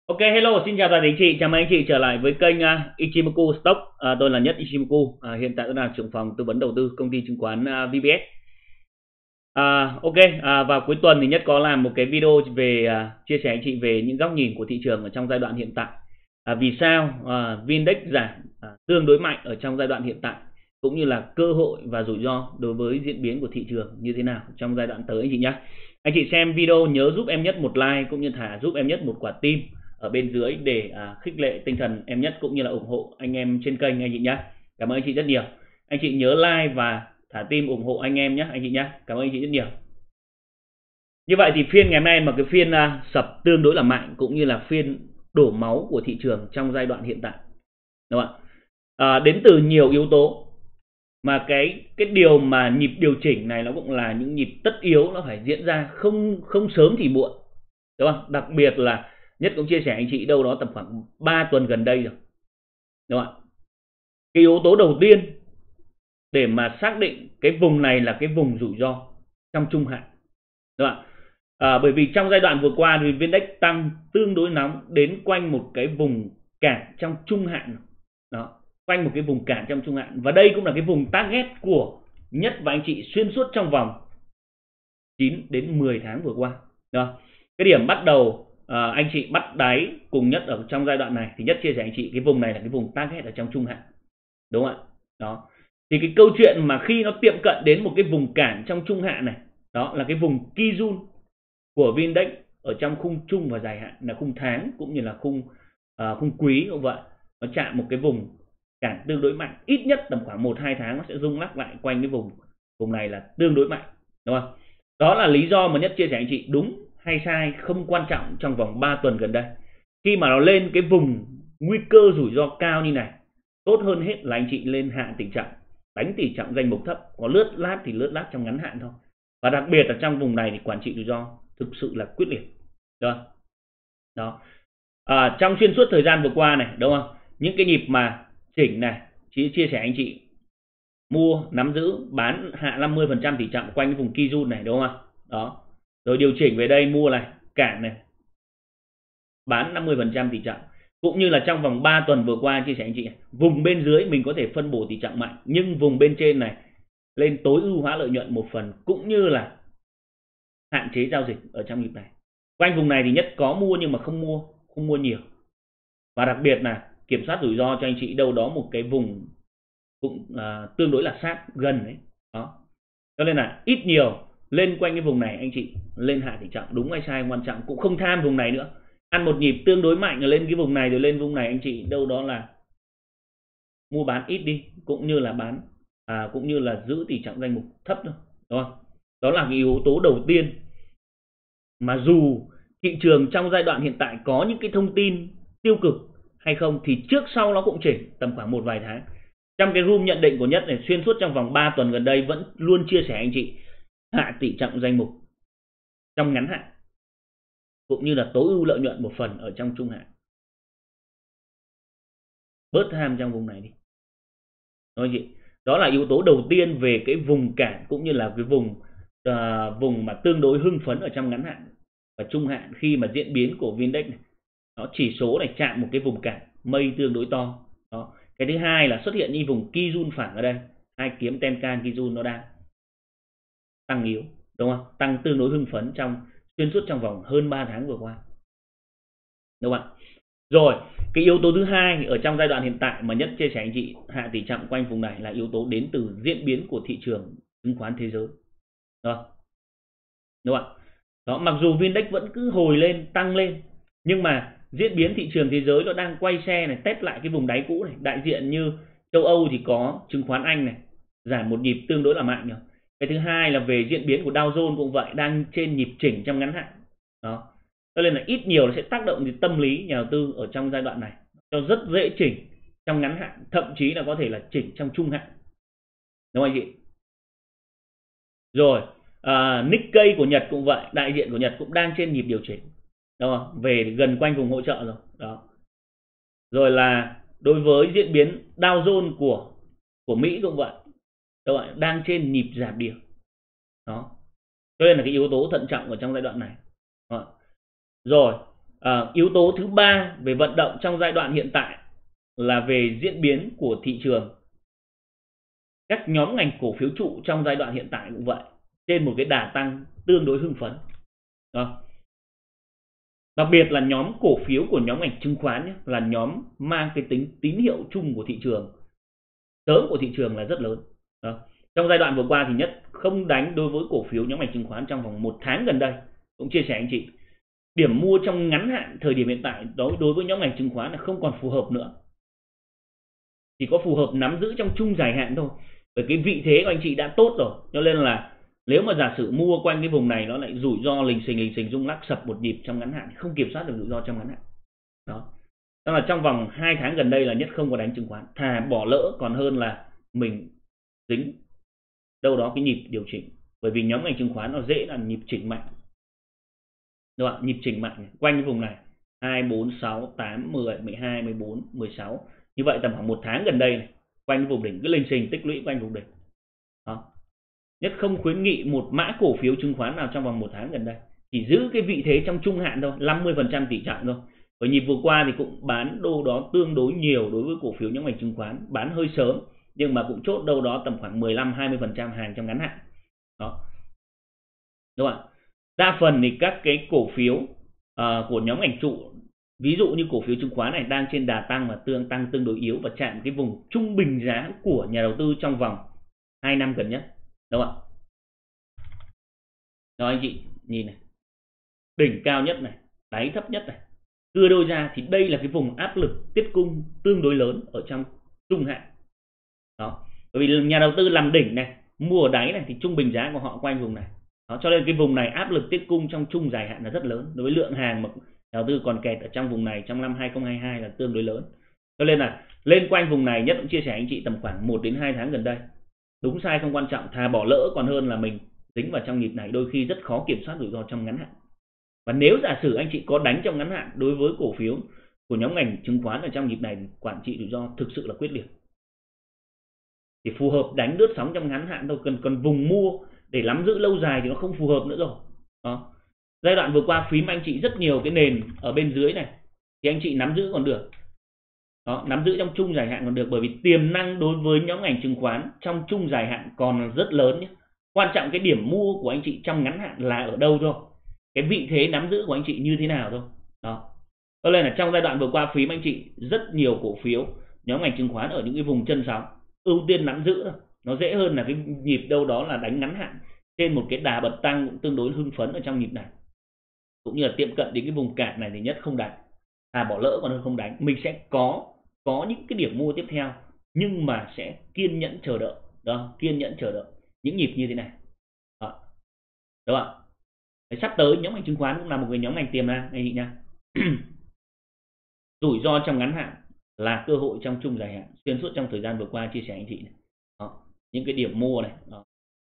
Ok, hello, xin chào toàn thể anh chị, chào mừng anh chị trở lại với kênh Ichimoku Stock. Tôi là Nhất Ichimoku, hiện tại tôi là trưởng phòng tư vấn đầu tư công ty chứng khoán VPS. Ok, vào cuối tuần thì Nhất có làm một cái video về chia sẻ anh chị về những góc nhìn của thị trường ở trong giai đoạn hiện tại. Vì sao VN-Index giảm tương đối mạnh ở trong giai đoạn hiện tại, cũng như là cơ hội và rủi ro đối với diễn biến của thị trường như thế nào trong giai đoạn tới anh chị nhé. Anh chị xem video nhớ giúp em Nhất một like cũng như thả giúp em Nhất một quả tim ở bên dưới để khích lệ tinh thần em Nhất cũng như là ủng hộ anh em trên kênh anh chị nhé. Cảm ơn anh chị rất nhiều. Anh chị nhớ like và thả tim ủng hộ anh em nhé anh chị nhé. Cảm ơn anh chị rất nhiều. Như vậy thì phiên ngày hôm nay mà cái phiên sập tương đối là mạnh cũng như là phiên đổ máu của thị trường trong giai đoạn hiện tại, đúng không ạ? Đến từ nhiều yếu tố, mà cái điều mà nhịp điều chỉnh này nó cũng là những nhịp tất yếu, nó phải diễn ra không sớm thì muộn, đúng không? Đặc biệt là Nhất cũng chia sẻ anh chị đâu đó tầm khoảng 3 tuần gần đây rồi, đúng không ạ? Cái yếu tố đầu tiên để mà xác định cái vùng này là cái vùng rủi ro trong trung hạn, đúng không ạ? Bởi vì trong giai đoạn vừa qua thì VN-Index tăng tương đối nóng đến quanh một cái vùng cản trong trung hạn đó, quanh một cái vùng cản trong trung hạn, và đây cũng là cái vùng target của Nhất và anh chị xuyên suốt trong vòng 9 đến 10 tháng vừa qua đó. Cái điểm bắt đầu anh chị bắt đáy cùng Nhất ở trong giai đoạn này thì Nhất chia sẻ anh chị cái vùng này là cái vùng target ở trong trung hạn, đúng không ạ? Đó, thì cái câu chuyện mà khi nó tiệm cận đến một cái vùng cản trong trung hạn này, đó là cái vùng Kijun của VN-Index ở trong khung trung và dài hạn, là khung tháng cũng như là khung quý cũng vậy. Nó chạm một cái vùng cản tương đối mạnh, ít nhất tầm khoảng 1-2 tháng nó sẽ rung lắc lại quanh cái vùng này là tương đối mạnh, đúng không? Đó là lý do mà Nhất chia sẻ anh chị đúng hay sai không quan trọng trong vòng 3 tuần gần đây. Khi mà nó lên cái vùng nguy cơ rủi ro cao như này, tốt hơn hết là anh chị lên hạ tỷ trọng, đánh tỷ trọng danh mục thấp, có lướt lát thì lướt lát trong ngắn hạn thôi. Và đặc biệt là trong vùng này thì quản trị rủi ro thực sự là quyết liệt. Đó. Trong xuyên suốt thời gian vừa qua này, đúng không? Những cái nhịp mà chỉnh này, chia sẻ anh chị mua, nắm giữ, bán hạ 50% tỷ trọng quanh cái vùng Kijun này, đúng không? Đó. Rồi điều chỉnh về đây mua này, cản này, bán 50% tỷ trọng. Cũng như là trong vòng 3 tuần vừa qua chia sẻ anh chị, vùng bên dưới mình có thể phân bổ tỷ trọng mạnh, nhưng vùng bên trên này lên tối ưu hóa lợi nhuận một phần, cũng như là hạn chế giao dịch ở trong nhịp này. Quanh vùng này thì Nhất có mua nhưng mà không mua nhiều. Và đặc biệt là kiểm soát rủi ro cho anh chị đâu đó một cái vùng cũng tương đối là sát gần đấy. Đó. Cho nên là ít nhiều lên quanh cái vùng này anh chị lên hạ tỷ trọng, đúng hay sai quan trọng, cũng không tham vùng này nữa. Ăn một nhịp tương đối mạnh rồi lên cái vùng này rồi lên vùng này, anh chị đâu đó là mua bán ít đi, cũng như là bán cũng như là giữ tỷ trọng danh mục thấp thôi, đúng không? Đó là cái yếu tố đầu tiên mà dù thị trường trong giai đoạn hiện tại có những cái thông tin tiêu cực hay không thì trước sau nó cũng chỉnh tầm khoảng một vài tháng. Trong cái room nhận định của Nhất này, xuyên suốt trong vòng 3 tuần gần đây vẫn luôn chia sẻ anh chị hạ tỷ trọng danh mục trong ngắn hạn, cũng như là tối ưu lợi nhuận một phần ở trong trung hạn. Bớt tham trong vùng này đi. Nói chị, đó là yếu tố đầu tiên về cái vùng cản, cũng như là cái vùng mà tương đối hưng phấn ở trong ngắn hạn và trung hạn, khi mà diễn biến của VN-Index này, nó chỉ số này chạm một cái vùng cản mây tương đối to. Đó. Cái thứ hai là xuất hiện như vùng Kijun phẳng ở đây, hai kiếm Tenkan Kijun nó đang tăng yếu, đúng không? Tăng tương đối hưng phấn xuyên suốt trong vòng hơn 3 tháng vừa qua, đúng không ạ? Rồi, cái yếu tố thứ hai ở trong giai đoạn hiện tại mà Nhất chia sẻ anh chị hạ tỷ trọng quanh vùng này là yếu tố đến từ diễn biến của thị trường chứng khoán thế giới. Đó. Đúng không ạ? Đó, mặc dù VN-Index vẫn cứ hồi lên, tăng lên, nhưng mà diễn biến thị trường thế giới nó đang quay xe này, test lại cái vùng đáy cũ này. Đại diện như châu Âu thì có chứng khoán Anh này, giảm một nhịp tương đối là mạnh rồi. Cái thứ hai là về diễn biến của Dow Jones cũng vậy, đang trên nhịp chỉnh trong ngắn hạn. Đó. Cho nên là ít nhiều nó sẽ tác động đến tâm lý nhà đầu tư ở trong giai đoạn này, cho rất dễ chỉnh trong ngắn hạn, thậm chí là có thể là chỉnh trong trung hạn, đúng không anh chị? Rồi, Nikkei của Nhật cũng vậy, đại diện của Nhật cũng đang trên nhịp điều chỉnh, đúng không? Về gần quanh vùng hỗ trợ rồi. Đó. Rồi là đối với diễn biến Dow Jones của Mỹ cũng vậy, đúng không? Đang trên nhịp giảm điểm. Đó. Cho nên là cái yếu tố thận trọng ở trong giai đoạn này. Đó. Rồi, Yếu tố thứ ba về vận động trong giai đoạn hiện tại là về diễn biến của thị trường. Các nhóm ngành cổ phiếu trụ trong giai đoạn hiện tại cũng vậy, trên một cái đà tăng tương đối hưng phấn. Đó. Đặc biệt là nhóm cổ phiếu của nhóm ngành chứng khoán nhé, là nhóm mang cái tính tín hiệu chung của thị trường, sớm của thị trường là rất lớn. Đó. Trong giai đoạn vừa qua thì Nhất không đánh đối với cổ phiếu nhóm ngành chứng khoán trong vòng 1 tháng gần đây. Cũng chia sẻ anh chị, điểm mua trong ngắn hạn thời điểm hiện tại đối với nhóm ngành chứng khoán là không còn phù hợp nữa, chỉ có phù hợp nắm giữ trong trung dài hạn thôi. Bởi cái vị thế của anh chị đã tốt rồi, cho nên là nếu mà giả sử mua quanh cái vùng này nó lại rủi ro lình xình rung lắc sập một nhịp trong ngắn hạn, không kiểm soát được rủi ro trong ngắn hạn. Đó. Đó là trong vòng 2 tháng gần đây là Nhất không có đánh chứng khoán, thà bỏ lỡ còn hơn là mình dính đâu đó cái nhịp điều chỉnh. Bởi vì nhóm ngành chứng khoán nó dễ là nhịp chỉnh mạnh. Đúng không? Nhịp chỉnh mạnh quanh cái vùng này 2, 4, 6, 8, 10, 12, 14, 16. Như vậy tầm khoảng 1 tháng gần đây này, quanh vùng đỉnh cứ lình xình tích lũy quanh vùng đỉnh. Đó. Nhất không khuyến nghị một mã cổ phiếu chứng khoán nào trong vòng 1 tháng gần đây, chỉ giữ cái vị thế trong trung hạn thôi, 50% tỷ trọng thôi. Bởi nhịp vừa qua thì cũng bán đâu đó tương đối nhiều đối với cổ phiếu nhóm ngành chứng khoán, bán hơi sớm nhưng mà cũng chốt đâu đó tầm khoảng 15-20% hàng trong ngắn hạn. Đó. Đúng không ạ? Đa phần thì các cái cổ phiếu của nhóm ngành trụ, ví dụ như cổ phiếu chứng khoán này đang trên đà tăng mà tăng tương đối yếu và chạm cái vùng trung bình giá của nhà đầu tư trong vòng 2 năm gần nhất. Đúng không ạ? Rồi anh chị nhìn này, đỉnh cao nhất này, đáy thấp nhất này, cưa đôi ra thì đây là cái vùng áp lực tiết cung tương đối lớn ở trong trung hạn. Đó. Bởi vì nhà đầu tư làm đỉnh này, mua ở đáy này thì trung bình giá của họ quanh vùng này. Đó, cho nên cái vùng này áp lực tiết cung trong trung dài hạn là rất lớn. Đối với lượng hàng mà nhà đầu tư còn kẹt ở trong vùng này trong năm 2022 là tương đối lớn. Cho nên là lên quanh vùng này Nhất cũng chia sẻ anh chị tầm khoảng 1 đến 2 tháng gần đây. Đúng sai không quan trọng, thà bỏ lỡ còn hơn là mình dính vào trong nhịp này, đôi khi rất khó kiểm soát rủi ro trong ngắn hạn. Và nếu giả sử anh chị có đánh trong ngắn hạn đối với cổ phiếu của nhóm ngành chứng khoán ở trong nhịp này, quản trị rủi ro thực sự là quyết liệt. Thì phù hợp đánh lướt sóng trong ngắn hạn thôi, còn vùng mua để nắm giữ lâu dài thì nó không phù hợp nữa rồi. Đó. Giai đoạn vừa qua phím anh chị rất nhiều cái nền ở bên dưới này thì anh chị nắm giữ còn được. Đó, nắm giữ trong trung dài hạn còn được, bởi vì tiềm năng đối với nhóm ngành chứng khoán trong trung dài hạn còn rất lớn nhé. Quan trọng cái điểm mua của anh chị trong ngắn hạn là ở đâu thôi, cái vị thế nắm giữ của anh chị như thế nào thôi. Đó. Cho nên là trong giai đoạn vừa qua phím anh chị rất nhiều cổ phiếu nhóm ngành chứng khoán ở những cái vùng chân sóng, ưu tiên nắm giữ thôi. Nó dễ hơn là cái nhịp đâu đó là đánh ngắn hạn trên một cái đà bật tăng cũng tương đối hưng phấn ở trong nhịp này, cũng như là tiệm cận đến cái vùng cạn này thì Nhất không đánh, bỏ lỡ còn hơn không đánh. Mình sẽ có những cái điểm mua tiếp theo nhưng mà sẽ kiên nhẫn chờ đợi. Đó, kiên nhẫn chờ đợi những nhịp như thế này. Đó. Đúng không ạ? Sắp tới nhóm ngành chứng khoán cũng là một cái nhóm ngành tiềm năng anh chị nha. Rủi ro trong ngắn hạn là cơ hội trong trung dài hạn. Xuyên suốt trong thời gian vừa qua chia sẻ anh chị này. Đó. Những cái điểm mua này. Đó.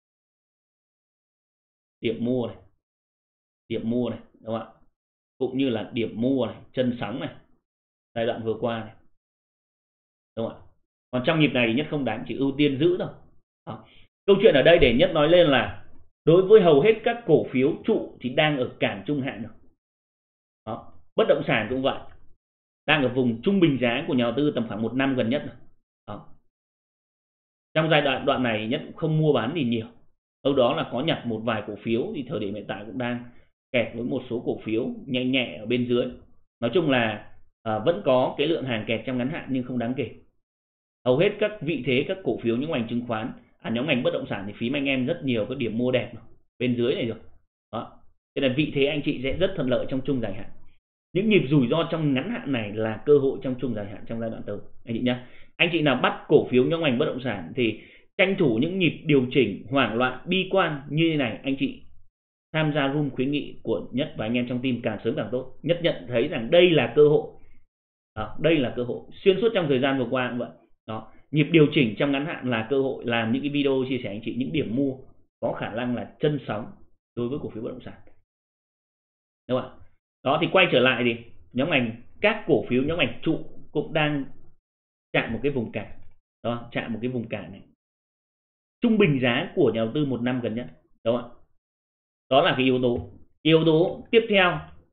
Điểm mua này, đúng không ạ? Cũng như là điểm mua này, chân sóng này, giai đoạn vừa qua này, đúng không ạ? Còn trong nhịp này Nhất không đánh, chỉ ưu tiên giữ thôi. Đó. Câu chuyện ở đây để Nhất nói lên là đối với hầu hết các cổ phiếu trụ thì đang ở cản trung hạn rồi. Đó. Bất động sản cũng vậy, đang ở vùng trung bình giá của nhà đầu tư tầm khoảng 1 năm gần nhất rồi. Đó. Trong giai đoạn này Nhất cũng không mua bán gì nhiều, đâu đó là có nhặt một vài cổ phiếu, thì thời điểm hiện tại cũng đang kẹt với một số cổ phiếu nhẹ nhẹ ở bên dưới. Nói chung là vẫn có cái lượng hàng kẹt trong ngắn hạn nhưng không đáng kể. Hầu hết các vị thế các cổ phiếu những ngành chứng khoán, nhóm ngành bất động sản thì phím anh em rất nhiều cái điểm mua đẹp bên dưới này rồi. Đó. Thế là vị thế anh chị sẽ rất thuận lợi trong trung dài hạn. Những nhịp rủi ro trong ngắn hạn này là cơ hội trong trung dài hạn trong giai đoạn tới anh chị nhé. Anh chị nào bắt cổ phiếu nhóm ngành bất động sản thì tranh thủ những nhịp điều chỉnh hoảng loạn bi quan như thế này, anh chị tham gia room khuyến nghị của Nhất và anh em trong team càng sớm càng tốt. Nhất nhận thấy rằng đây là cơ hội. Đó, đây là cơ hội xuyên suốt trong thời gian vừa qua cũng vậy. Đó, nhịp điều chỉnh trong ngắn hạn là cơ hội, làm những cái video chia sẻ anh chị những điểm mua có khả năng là chân sóng đối với cổ phiếu bất động sản. Đúng không ạ? Đó, thì quay trở lại thì nhóm ngành, các cổ phiếu nhóm ngành trụ cũng đang chạm một cái vùng cản. Đó, chạm một cái vùng cản này, trung bình giá của nhà đầu tư 1 năm gần nhất. Đúng không ạ? Đó là cái yếu tố tiếp theo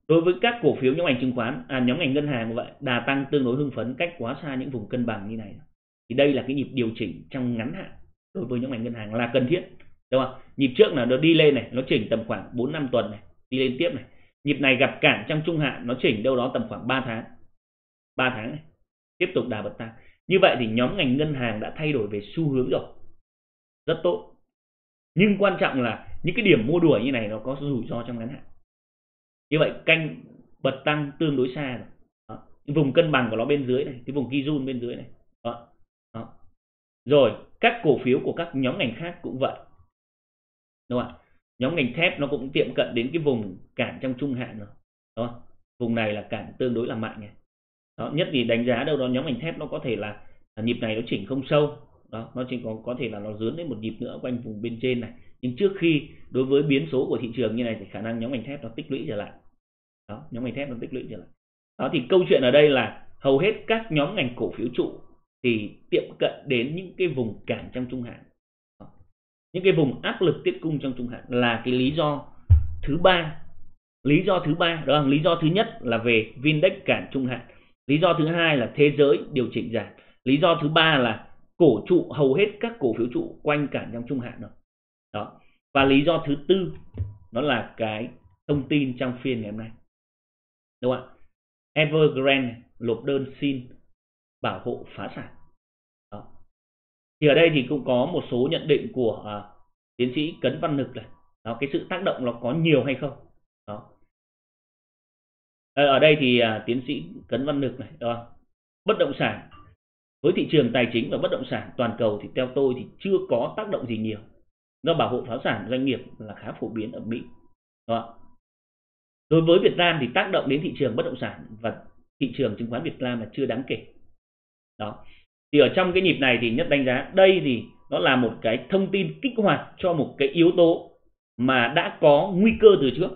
đối với các cổ phiếu nhóm ngành chứng khoán, nhóm ngành ngân hàng như vậy, đà tăng tương đối hưng phấn, cách quá xa những vùng cân bằng như này. Thì đây là cái nhịp điều chỉnh trong ngắn hạn đối với nhóm ngành ngân hàng là cần thiết, đúng không? Nhịp trước là nó đi lên này, nó chỉnh tầm khoảng 4-5 tuần này, đi lên tiếp này. Nhịp này gặp cản trong trung hạn, nó chỉnh đâu đó tầm khoảng 3 tháng. 3 tháng này, tiếp tục đà bật tăng. Như vậy thì nhóm ngành ngân hàng đã thay đổi về xu hướng rồi. Rất tốt. Nhưng quan trọng là những cái điểm mua đuổi như này nó có rủi ro trong ngắn hạn. Như vậy canh bật tăng tương đối xa rồi. Đó. Cái vùng cân bằng của nó bên dưới này, cái vùng Kijun bên dưới này. Đó. Đó. Rồi các cổ phiếu của các nhóm ngành khác cũng vậy, đúng không ạ? Nhóm ngành thép nó cũng tiệm cận đến cái vùng cản trong trung hạn rồi, đúng không? Vùng này là cản tương đối là mạnh này. Đó, nhất thì đánh giá đâu đó nhóm ngành thép nó có thể là nhịp này nó chỉnh không sâu, đó, nó chỉ có thể là nó dướn đến một nhịp nữa quanh vùng bên trên này. Nhưng trước khi đối với biến số của thị trường như này thì khả năng nhóm ngành thép nó tích lũy trở lại. Đó, nhóm ngành thép nó tích lũy trở lại. Đó thì câu chuyện ở đây là hầu hết các nhóm ngành cổ phiếu trụ thì tiệm cận đến những cái vùng cản trong trung hạn. Đó. Những cái vùng áp lực tiết cung trong trung hạn là cái lý do thứ ba. Lý do thứ ba, đó là lý do thứ nhất là về Vindex cản trung hạn. Lý do thứ hai là thế giới điều chỉnh giảm. Lý do thứ ba là cổ trụ, hầu hết các cổ phiếu trụ quanh cản trong trung hạn rồi. Đó. Và lý do thứ tư đó là cái thông tin trong phiên ngày hôm nay, đúng không ạ? Evergrande nộp đơn xin bảo hộ phá sản. Đó. Thì ở đây thì cũng có một số nhận định của tiến sĩ Cấn Văn Lực này. Đó, cái sự tác động nó có nhiều hay không? Đó. Ở đây thì tiến sĩ Cấn Văn Lực này, đó. Bất động sản với thị trường tài chính và bất động sản toàn cầu thì theo tôi thì chưa có tác động gì nhiều. Do bảo hộ phá sản doanh nghiệp là khá phổ biến ở Mỹ. Đó. Đối với Việt Nam thì tác động đến thị trường bất động sản và thị trường chứng khoán Việt Nam là chưa đáng kể. Đó. Thì ở trong cái nhịp này thì Nhất đánh giá đây thì nó là một cái thông tin kích hoạt cho một cái yếu tố mà đã có nguy cơ từ trước.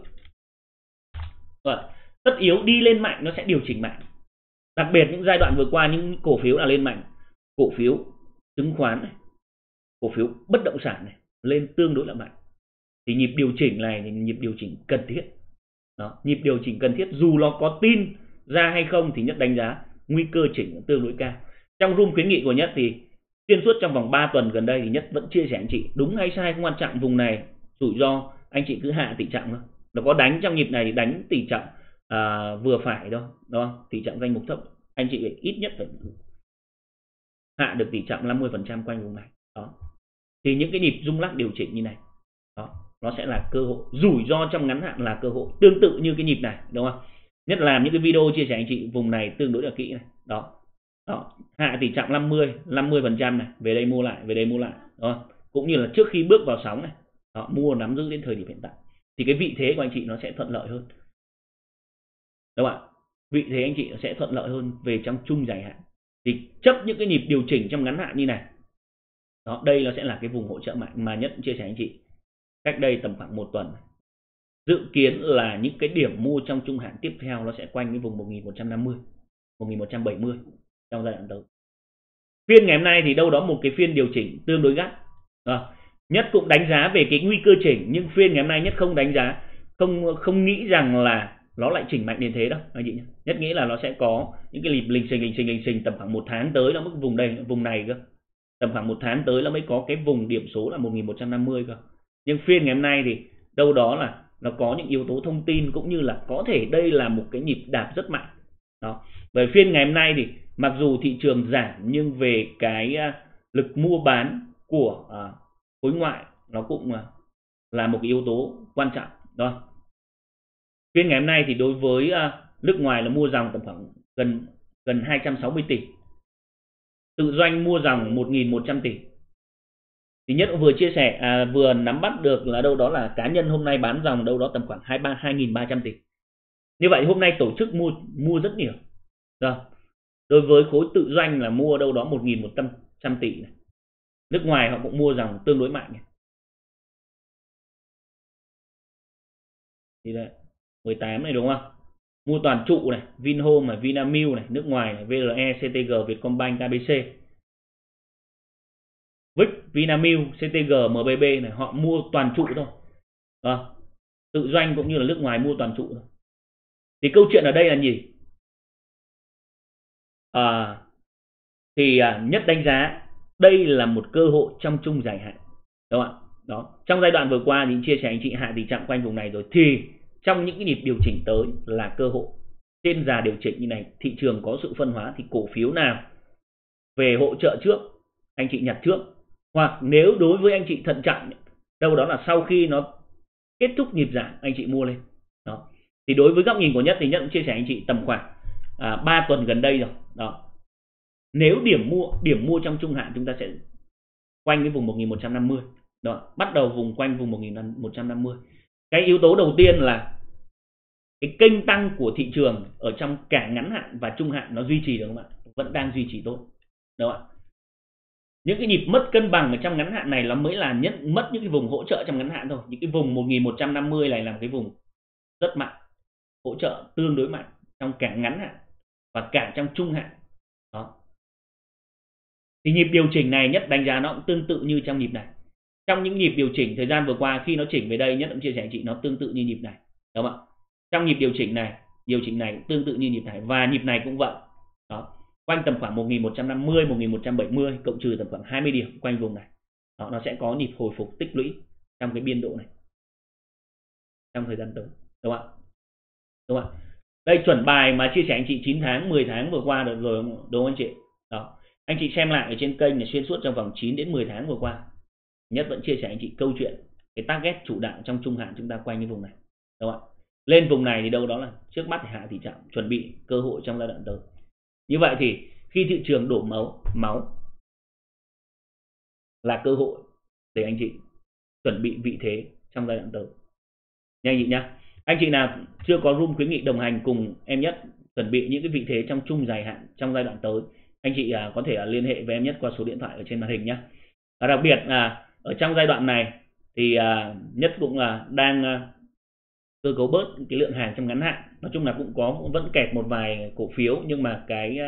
Rồi, tất yếu đi lên mạnh nó sẽ điều chỉnh mạnh. Đặc biệt những giai đoạn vừa qua những cổ phiếu là lên mạnh, cổ phiếu chứng khoán này, cổ phiếu bất động sản này lên tương đối là mạnh. Thì nhịp điều chỉnh này thì nhịp điều chỉnh cần thiết. Đó, nhịp điều chỉnh cần thiết dù nó có tin ra hay không thì Nhất đánh giá nguy cơ chỉnh tương đối cao. Trong room khuyến nghị của Nhất thì xuyên suốt trong vòng 3 tuần gần đây thì Nhất vẫn chia sẻ anh chị đúng hay sai không quan trọng, vùng này rủi ro anh chị cứ hạ tỷ trọng thôi. Nó có đánh trong nhịp này thì đánh tỷ trọng vừa phải thôi, đúng không? Tỷ trọng danh mục thấp anh chị phải ít nhất phải hạ được tỷ trọng 50% quanh vùng này. Đó. Thì những cái nhịp rung lắc điều chỉnh như này, đó, nó sẽ là cơ hội. Rủi ro trong ngắn hạn là cơ hội, tương tự như cái nhịp này, đúng không? Nhất là làm những cái video chia sẻ anh chị vùng này tương đối là kỹ này. Đó. Đó, hạ tỷ trọng 50% này, về đây mua lại, về đây mua lại, đó. Cũng như là trước khi bước vào sóng này, đó, mua nắm giữ đến thời điểm hiện tại thì cái vị thế của anh chị nó sẽ thuận lợi hơn, đúng không ạ? Vị thế anh chị sẽ thuận lợi hơn về trong trung dài hạn. Thì chấp những cái nhịp điều chỉnh trong ngắn hạn như này, đó, đây nó sẽ là cái vùng hỗ trợ mạnh mà Nhất chia sẻ anh chị cách đây tầm khoảng 1 tuần. Dự kiến là những cái điểm mua trong trung hạn tiếp theo nó sẽ quanh cái vùng 1150, 1170 trong giai đoạn tới. Phiên ngày hôm nay thì đâu đó một cái phiên điều chỉnh tương đối gắt. Nhất cũng đánh giá về cái nguy cơ chỉnh, nhưng phiên ngày hôm nay Nhất không đánh giá, không nghĩ rằng là nó lại chỉnh mạnh đến thế đâu anh chị nhé. Nhất nghĩ là nó sẽ có những cái lình xình tầm khoảng 1 tháng tới nó mới vùng đây, vùng này cơ. Tầm khoảng 1 tháng tới nó mới có cái vùng điểm số là 1150 cơ. Nhưng phiên ngày hôm nay thì đâu đó là nó có những yếu tố thông tin cũng như là có thể đây là một cái nhịp đạp rất mạnh. Đó. Bởi phiên ngày hôm nay thì mặc dù thị trường giảm nhưng về cái lực mua bán của khối ngoại nó cũng là một cái yếu tố quan trọng. Đó. Phiên ngày hôm nay thì đối với nước ngoài là mua dòng tầm khoảng gần 260 tỷ. Tự doanh mua dòng 1.100 tỷ. Thì Nhất vừa chia sẻ vừa nắm bắt được là đâu đó là cá nhân hôm nay bán dòng đâu đó tầm khoảng 2.300 tỷ. Như vậy hôm nay tổ chức mua rất nhiều. Rồi. Đối với khối tự doanh là mua đâu đó 1.100 tỷ này. Nước ngoài họ cũng mua dòng tương đối mạnh này. Thì đây, 18 này đúng không? Mua toàn trụ này, Vinhome này, Vinamilk này, nước ngoài này, VRE, CTG, Vietcombank, KBC. VIX, Vinamilk, CTG, MBB này họ mua toàn trụ thôi. Tự doanh cũng như là nước ngoài mua toàn trụ thôi. Thì câu chuyện ở đây là gì? Nhất đánh giá đây là một cơ hội trong trung dài hạn, đúng không ạ? Đó, trong giai đoạn vừa qua thì chia sẻ anh chị hạ tỷ trọng quanh vùng này rồi, thì trong những cái nhịp điều chỉnh tới là cơ hội. Trên giá điều chỉnh như này, thị trường có sự phân hóa thì cổ phiếu nào về hỗ trợ trước anh chị nhặt trước, hoặc nếu đối với anh chị thận trọng, đâu đó là sau khi nó kết thúc nhịp giảm anh chị mua lên. Đó, thì đối với góc nhìn của Nhất thì Nhất cũng chia sẻ anh chị tầm khoảng 3 tuần gần đây rồi. Đó, nếu điểm mua trong trung hạn chúng ta sẽ quanh cái vùng 1150. Đó, bắt đầu vùng quanh vùng 1150. Cái yếu tố đầu tiên là cái kênh tăng của thị trường ở trong cả ngắn hạn và trung hạn nó duy trì được không ạ? Vẫn đang duy trì tốt. Đúng không ạ? Những cái nhịp mất cân bằng ở trong ngắn hạn này nó mới là mất những cái vùng hỗ trợ trong ngắn hạn thôi. Những cái vùng 1150 này là một cái vùng rất mạnh, hỗ trợ tương đối mạnh trong cả ngắn hạn và cả trong trung hạn. Đó, thì nhịp điều chỉnh này Nhất đánh giá nó cũng tương tự như trong nhịp này. Trong những nhịp điều chỉnh thời gian vừa qua khi nó chỉnh về đây, Nhất cũng chia sẻ chị nó tương tự như nhịp này, đúng không ạ? Trong nhịp điều chỉnh này cũng tương tự như nhịp này, và nhịp này cũng vậy. Đó, quanh tầm khoảng 1150, 1170 cộng trừ tầm khoảng 20 điểm quanh vùng này. Đó, nó sẽ có nhịp hồi phục tích lũy trong cái biên độ này trong thời gian tới, đúng không ạ? Đúng không ạ? Đây chuẩn bài mà chia sẻ anh chị 9 tháng, 10 tháng vừa qua được rồi, đúng không anh chị? Đó, anh chị xem lại ở trên kênh này xuyên suốt trong vòng 9 đến 10 tháng vừa qua, Nhất vẫn chia sẻ anh chị câu chuyện cái target chủ đạo trong trung hạn chúng ta quanh cái vùng này, đúng không ạ? Lên vùng này thì đâu đó là trước mắt thì hạ tỷ trọng, chuẩn bị cơ hội trong giai đoạn tới. Như vậy thì khi thị trường đổ máu là cơ hội để anh chị chuẩn bị vị thế trong giai đoạn tới nha anh chị nhá. Anh chị nào chưa có room khuyến nghị đồng hành cùng em Nhất chuẩn bị những cái vị thế trong trung dài hạn trong giai đoạn tới, anh chị có thể liên hệ với em Nhất qua số điện thoại ở trên màn hình nhé. Đặc biệt là ở trong giai đoạn này thì Nhất cũng đang cơ cấu bớt cái lượng hàng trong ngắn hạn. Nói chung là cũng vẫn kẹt một vài cổ phiếu, nhưng mà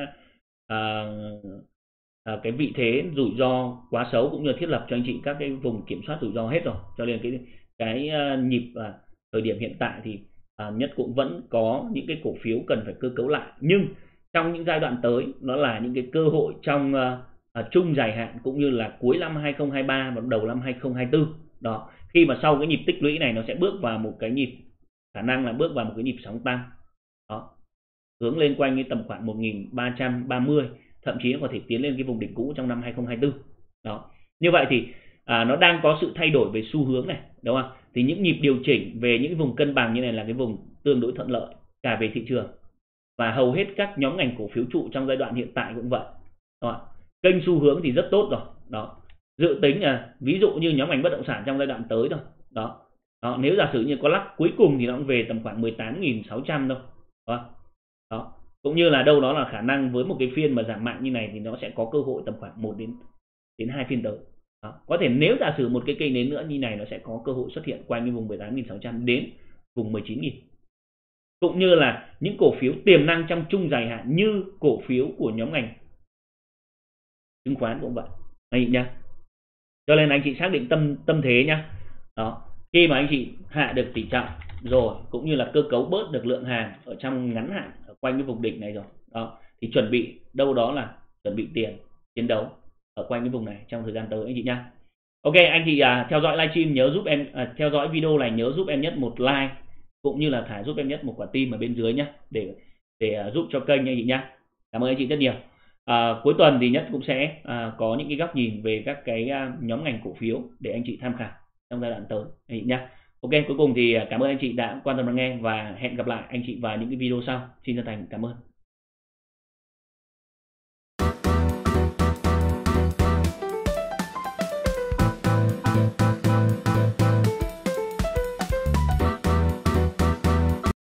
cái vị thế rủi ro quá xấu cũng như thiết lập cho anh chị các cái vùng kiểm soát rủi ro hết rồi, cho nên cái nhịp thời điểm hiện tại thì Nhất cũng vẫn có những cái cổ phiếu cần phải cơ cấu lại, nhưng trong những giai đoạn tới nó là những cái cơ hội trong trung dài hạn cũng như là cuối năm 2023 và đầu năm 2024. Đó, khi mà sau cái nhịp tích lũy này nó sẽ bước vào một cái nhịp, khả năng là bước vào một cái nhịp sóng tăng. Đó, hướng lên quanh cái tầm khoảng 1330, thậm chí nó có thể tiến lên cái vùng đỉnh cũ trong năm 2024. Đó, như vậy thì nó đang có sự thay đổi về xu hướng này, đúng không? Thì những nhịp điều chỉnh về những vùng cân bằng như này là cái vùng tương đối thuận lợi cả về thị trường, và hầu hết các nhóm ngành cổ phiếu trụ trong giai đoạn hiện tại cũng vậy. Đó, kênh xu hướng thì rất tốt rồi. Đó, dự tính là ví dụ như nhóm ngành bất động sản trong giai đoạn tới thôi. Đó, nếu giả sử như có lắc cuối cùng thì nó cũng về tầm khoảng 18.600 đâu. Đó, cũng như là đâu đó là khả năng với một cái phiên mà giảm mạnh như này thì nó sẽ có cơ hội tầm khoảng 1 đến 2 phiên tới. Đó, có thể nếu giả sử một cái cây nến nữa như này nó sẽ có cơ hội xuất hiện quanh cái vùng 18.600 đến vùng 19.000. Cũng như là những cổ phiếu tiềm năng trong trung dài hạn như cổ phiếu của nhóm ngành chứng khoán cũng vậy anh chị nhá. Cho nên anh chị xác định tâm thế nhá. Đó, khi mà anh chị hạ được tỷ trọng rồi cũng như là cơ cấu bớt được lượng hàng ở trong ngắn hạn ở quanh cái vùng đỉnh này rồi, đó thì chuẩn bị đâu đó là chuẩn bị tiền chiến đấu ở quanh cái vùng này trong thời gian tới anh chị nhá. Ok, anh chị theo dõi livestream nhớ giúp em theo dõi video này nhớ giúp em Nhất một like cũng như là thả giúp em Nhất một quả tim ở bên dưới nhá, để giúp cho kênh anh chị nhá. Cảm ơn anh chị rất nhiều. Cuối tuần thì Nhất cũng sẽ có những cái góc nhìn về các cái nhóm ngành cổ phiếu để anh chị tham khảo trong giai đoạn tới anh chị nhá. Ok, cuối cùng thì cảm ơn anh chị đã quan tâm lắng nghe và hẹn gặp lại anh chị vào những cái video sau. Xin chân thành cảm ơn.